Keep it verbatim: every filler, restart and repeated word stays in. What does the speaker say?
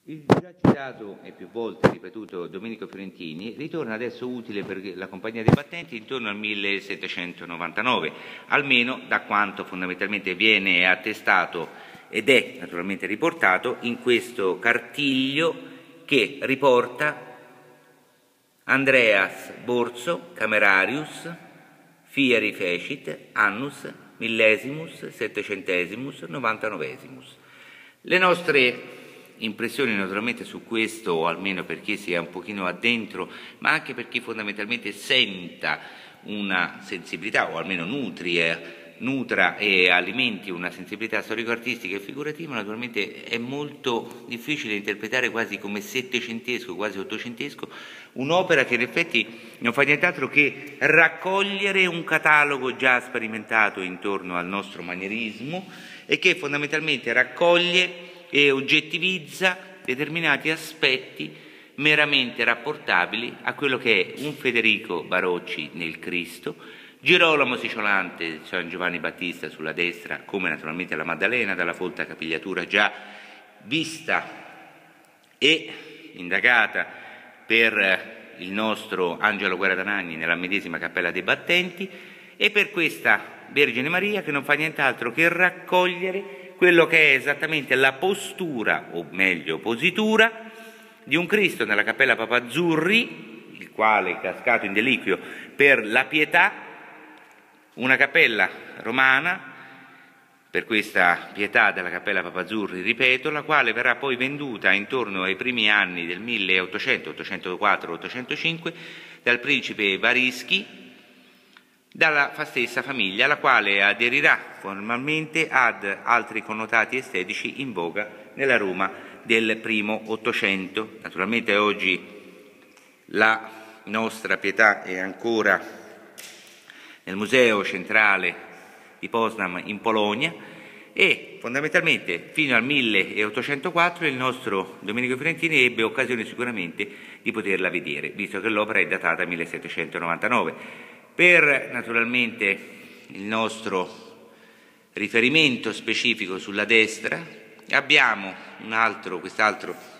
Il già citato e più volte ripetuto Domenico Fiorentini ritorna adesso utile per la Compagnia dei Battenti intorno al millesettecentonovantanove, almeno da quanto fondamentalmente viene attestato ed è naturalmente riportato in questo cartiglio che riporta Andreas Borso, Camerarius, Fieri fecit, annus, millesimus, settecentesimus, novantanovesimus. Le nostre impressioni naturalmente su questo, o almeno per chi sia un pochino addentro, ma anche per chi fondamentalmente senta una sensibilità, o almeno nutri, eh, nutra e alimenti una sensibilità storico-artistica e figurativa, naturalmente è molto difficile interpretare quasi come settecentesco, quasi ottocentesco, un'opera che in effetti non fa nient'altro che raccogliere un catalogo già sperimentato intorno al nostro manierismo e che fondamentalmente raccoglie e oggettivizza determinati aspetti meramente rapportabili a quello che è un Federico Barocci nel Cristo, Girolamo Siciolante, San Giovanni Battista sulla destra, come naturalmente la Maddalena, dalla folta capigliatura già vista e indagata per il nostro Angelo Guerradanagni nella medesima Cappella dei Battenti, e per questa Vergine Maria che non fa nient'altro che raccogliere quello che è esattamente la postura, o meglio positura, di un Cristo nella Cappella Papazzurri, il quale è cascato in deliquio per la pietà, una cappella romana, per questa pietà della Cappella Papazzurri, ripeto, la quale verrà poi venduta intorno ai primi anni del milleottocento, ottocentoquattro ottocentocinque, dal principe Varischi, dalla stessa famiglia, alla quale aderirà formalmente ad altri connotati estetici in voga nella Roma del primo Ottocento. Naturalmente oggi la nostra pietà è ancora nel Museo Centrale di Poznań in Polonia e fondamentalmente fino al milleottocentoquattro il nostro Domenico Fiorentini ebbe occasione sicuramente di poterla vedere, visto che l'opera è datata millesettecentonovantanove. Per naturalmente il nostro riferimento specifico sulla destra abbiamo un altro, quest'altro